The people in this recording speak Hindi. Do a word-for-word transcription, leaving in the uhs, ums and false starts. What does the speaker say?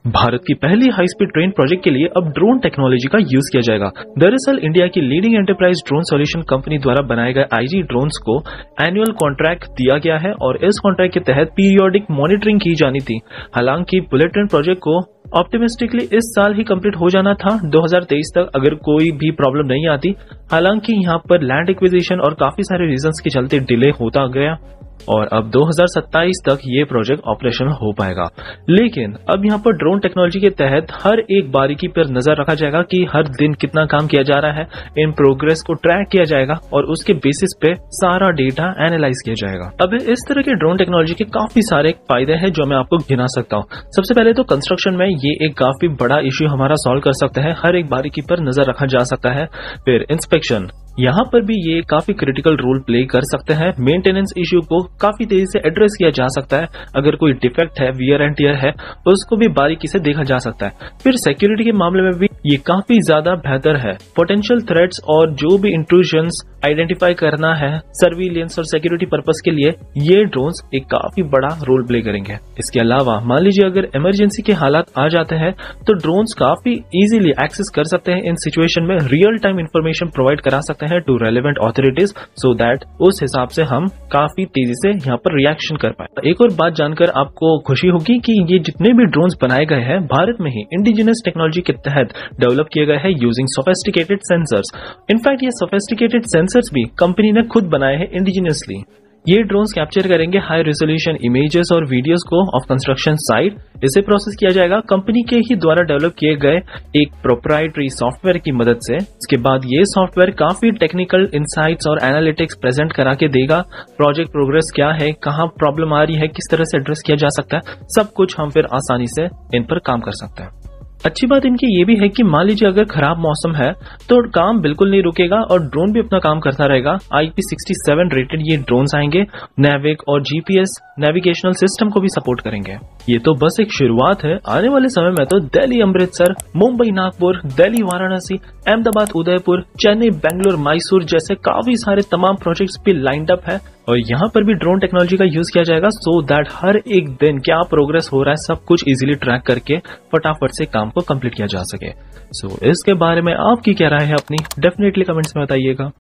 भारत की पहली हाई स्पीड ट्रेन प्रोजेक्ट के लिए अब ड्रोन टेक्नोलॉजी का यूज किया जाएगा। दरअसल इंडिया की leading enterprise drone solution company द्वारा बनाए गए आईजी ड्रोन्स को एनुअल कॉन्ट्रैक्ट दिया गया है और इस कॉन्ट्रैक्ट के तहत पीरियोडिक मॉनिटरिंग की जानी थी। हालांकि बुलेट ट्रेन प्रोजेक्ट को ऑप्टिमिस्टिकली इस साल ही कंप्लीट हो जाना था, दो हज़ार तेईस तक, अगर कोई भी प्रॉब्लम नहीं आती। हालांकि यहां पर लैंड एक्विजिशन और काफी सारे रीजंस के चलते डिले होता गया और अब दो हज़ार सत्ताईस तक ये प्रोजेक्ट ऑपरेशनल हो पाएगा। लेकिन अब यहाँ पर ड्रोन टेक्नोलॉजी के तहत हर एक बारीकी पर नजर रखा जाएगा कि हर दिन कितना काम किया जा रहा है, इन प्रोग्रेस को ट्रैक किया जाएगा और उसके बेसिस पे सारा डेटा एनालाइज किया जाएगा। अब इस तरह के ड्रोन टेक्नोलॉजी के काफी सारे फायदे हैं जो मैं आपको गिना सकता हूँ। सबसे पहले तो कंस्ट्रक्शन में ये एक काफी बड़ा इश्यू हमारा सॉल्व कर सकता है, हर एक बारीकी पर नजर रखा जा सकता है। फिर इंस्पेक्शन, यहाँ पर भी ये काफी क्रिटिकल रोल प्ले कर सकते हैं। मेंटेनेंस इश्यू को काफी तेजी से एड्रेस किया जा सकता है, अगर कोई डिफेक्ट है, वियर एंड टियर है, तो उसको भी बारीकी से देखा जा सकता है। फिर सिक्योरिटी के मामले में भी ये काफी ज्यादा बेहतर है। पोटेंशियल थ्रेट्स और जो भी इंट्रूजन्स आइडेंटिफाई करना है सर्विलियंस और सिक्योरिटी पर्पस के लिए ये ड्रोन्स एक काफी बड़ा रोल प्ले करेंगे। इसके अलावा मान लीजिए अगर इमरजेंसी के हालात आ जाते हैं तो ड्रोन्स काफी इजीली एक्सेस कर सकते हैं। इन सिचुएशन में रियल टाइम इंफॉर्मेशन प्रोवाइड करा सकते हैं to relevant authorities, so that उस हिसाब से हम काफी तेजी से यहाँ पर रिएक्शन कर पाए। एक और बात जानकर आपको खुशी होगी कि ये जितने भी ड्रोन्स बनाए गए हैं भारत में ही इंडिजिनस टेक्नोलॉजी के तहत डेवलप किए गए हैं यूजिंग सोफिस्टिकेटेड सेंसर्स। इनफैक्ट ये सोफिस्टिकेटेड सेंसर्स भी कंपनी ने खुद बनाए हैं इंडिजिनियसली। ये ड्रोन्स कैप्चर करेंगे हाई रेजोल्यूशन इमेजेस और वीडियोस को ऑफ कंस्ट्रक्शन साइट। इसे प्रोसेस किया जाएगा कंपनी के ही द्वारा डेवलप किए गए एक प्रोप्राइटरी सॉफ्टवेयर की मदद से। इसके बाद ये सॉफ्टवेयर काफी टेक्निकल इंसाइट्स और एनालिटिक्स प्रेजेंट करा के देगा। प्रोजेक्ट प्रोग्रेस क्या है, कहाँ प्रॉब्लम आ रही है, किस तरह से एड्रेस किया जा सकता है, सब कुछ हम फिर आसानी से इन पर काम कर सकते हैं। अच्छी बात इनकी ये भी है कि मान लीजिए अगर खराब मौसम है तो काम बिल्कुल नहीं रुकेगा और ड्रोन भी अपना काम करता रहेगा। I P sixty seven rated ये ड्रोन्स आएंगे, नेविक और जीपीएस नेविगेशनल सिस्टम को भी सपोर्ट करेंगे। ये तो बस एक शुरुआत है, आने वाले समय में तो दिल्ली अमृतसर, मुंबई नागपुर, दिल्ली वाराणसी, अहमदाबाद उदयपुर, चेन्नई बेंगलुरु मैसूर जैसे काफी सारे तमाम प्रोजेक्ट्स भी लाइंड अप है और यहाँ पर भी ड्रोन टेक्नोलॉजी का यूज किया जाएगा सो दैट हर एक दिन क्या प्रोग्रेस हो रहा है सब कुछ इजीली ट्रैक करके फटाफट से काम को कंप्लीट किया जा सके। सो so, इसके बारे में आपकी क्या राय है अपनी डेफिनेटली कमेंट्स में बताइएगा।